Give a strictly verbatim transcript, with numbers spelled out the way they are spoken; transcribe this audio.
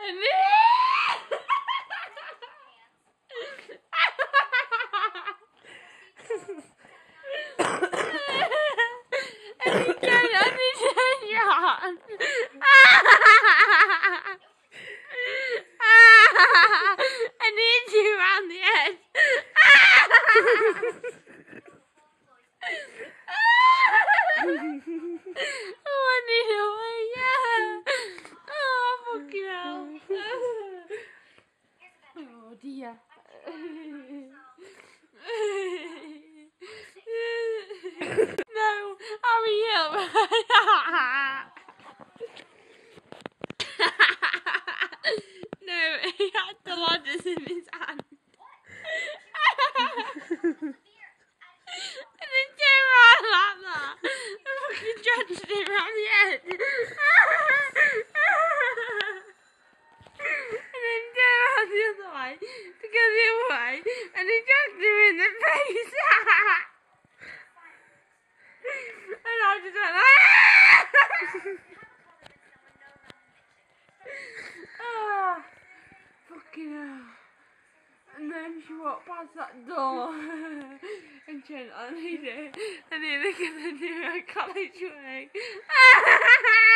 And then and he turned on his head. And he hit you around the head. Oh, I need a way, yeah. Oh, fucking hell. Oh, dear. No, hurry up. No, he had the ladders in his hand. And then turned around like that. And fucking drenched it around the head. And then turned around the other way to go the other way. And he drenched him in the face. And I just went like, oh, fucking hell. And then she walked past that door and turned on, and he did, and he looked at the new college way.